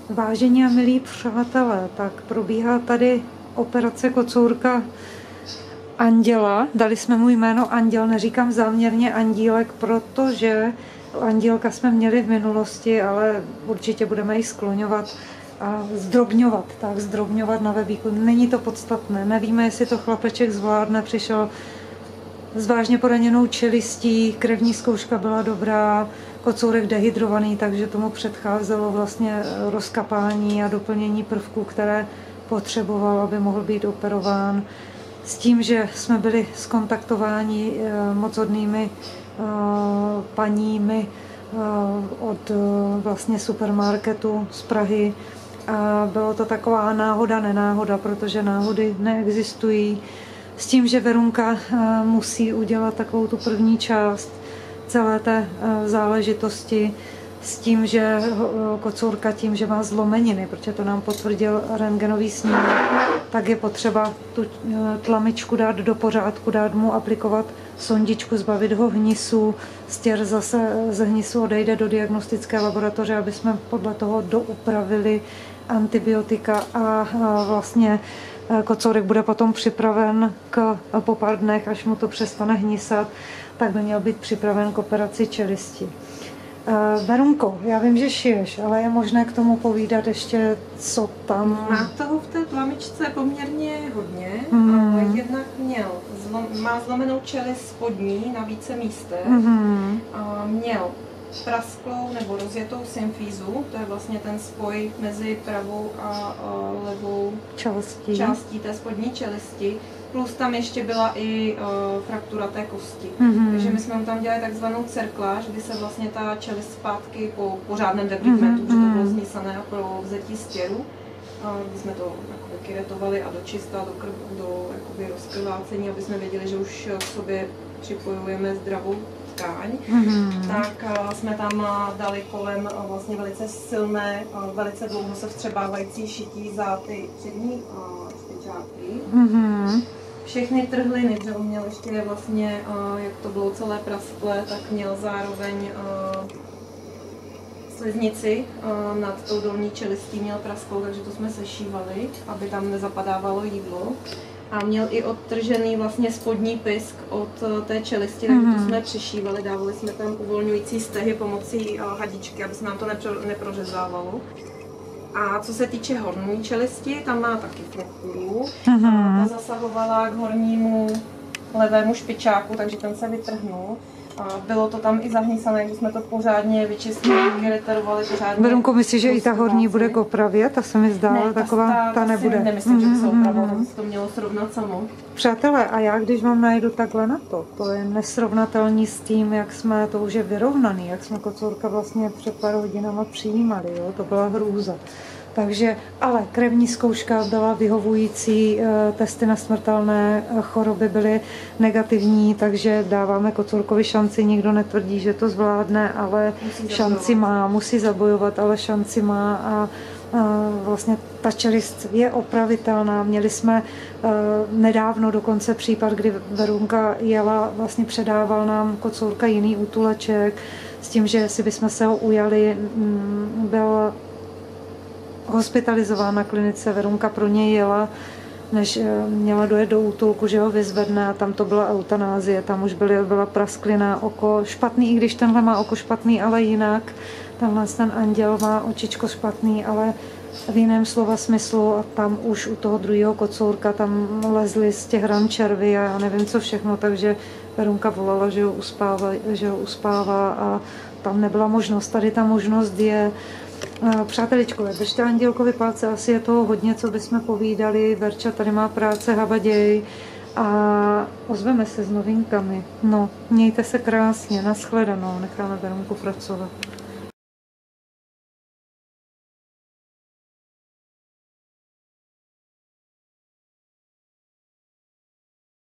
Vážení a milí přátelé, tak probíhá tady operace kocourka Anděla. Dali jsme mu jméno Anděl, neříkám záměrně Andílek, protože Andílka jsme měli v minulosti, ale určitě budeme ji skloňovat a zdrobňovat na webíku. Není to podstatné, nevíme, jestli to chlapeček zvládne, přišel s vážně poraněnou čelistí, krevní zkouška byla dobrá, kocourek dehydrovaný, takže tomu předcházelo vlastně rozkapání a doplnění prvků, které potřeboval, aby mohl být operován. S tím, že jsme byli skontaktováni moc hodnými paními od vlastně supermarketu z Prahy. A bylo to taková náhoda, nenáhoda, protože náhody neexistují. S tím, že Verunka musí udělat takovou tu první část celé té záležitosti, s tím, že kocourka tím, že má zlomeniny, protože to nám potvrdil rentgenový snímek, tak je potřeba tu tlamičku dát do pořádku, dát mu aplikovat sondičku, zbavit ho hnisu, stěr zase z hnisu odejde do diagnostické laboratoře, aby jsme podle toho doupravili antibiotika a vlastně kocourek bude potom připraven po pár dnech, až mu to přestane hnisat, tak by měl být připraven k operaci čelisti. Verunko, já vím, že šiješ, ale je možné k tomu povídat ještě, co tam... Má toho v té tlamičce poměrně hodně. Jednak má zlomenou čelist spodní na více místech. Měl prasklou nebo rozjetou symfízu, to je vlastně ten spoj mezi pravou a levou částí té spodní čelisti. Plus tam ještě byla i fraktura té kosti. Takže my jsme mu tam dělali takzvanou cerkláž, kdy se vlastně ta čelist zpátky po pořádném depigmentu, protože to bylo znisané a pro vzetí stěru, kdy jsme to kyretovali a dočista, do rozkrvácení, aby jsme věděli, že už k sobě připojujeme zdravou tkáň, tak jsme tam dali kolem vlastně velice silné, velice dlouho se vstřebávající šití za ty přední špičáky. Všechny trhliny, protože on měl ještě vlastně, jak to bylo celé prasklé, tak měl zároveň sliznici nad tou dolní čelistí měl prasklou, takže to jsme sešívali, aby tam nezapadávalo jídlo. A měl i odtržený vlastně spodní pysk od té čelisti, takže to jsme přišívali, dávali jsme tam uvolňující stehy pomocí hadičky, aby se nám to neprořezávalo. A co se týče horní čelisti, tam má taky frakturu. Ta zasahovala k hornímu levému špičáku, takže ten se vytrhnul. Bylo to tam i zahnisané, když jsme to pořádně vyčistili, kyreterovali pořádně. Verunko, myslíš, že i ta horní bude k opravě? Ta se mi zdála taková, ta nebude. Nemyslím, že by se opravila, to by se to mělo srovnat samo. Přátelé, a já když vám najdu takhle na to je nesrovnatelný s tím, jak jsme, to už je vyrovnaný, jak jsme kocourka vlastně před pár hodinama přijímali, jo? To byla hrůza. Takže, ale krevní zkouška byla vyhovující, testy na smrtelné choroby byly negativní, takže dáváme kocourkovi šanci, nikdo netvrdí, že to zvládne, ale šanci má, musí zabojovat, ale šanci má a vlastně ta čelist je opravitelná. Měli jsme nedávno dokonce případ, kdy Verunka jela, vlastně předával nám kocourka jiný útuleček, s tím, že si bychom se ho ujali, byl hospitalizován na klinice, Verunka pro něj jela, než měla dojet do útulku, že ho vyzvedne, a tam to byla eutanázie, tam už byla prasklina oko špatný, i když tenhle má oko špatný, ale jinak. Tenhle ten Anděl má očičko špatný, ale v jiném slova smyslu, a tam už u toho druhého kocourka tam lezly z těch ran červy a já nevím co všechno, takže Verunka volala, že ho uspává a tam nebyla možnost. Tady ta možnost je. Přáteličkové, držte Andělkovi palce, asi je toho hodně, co bychom povídali. Verča tady má práce, habaděj a ozveme se s novinkami. No, mějte se krásně, nashledanou, necháme Verunku pracovat.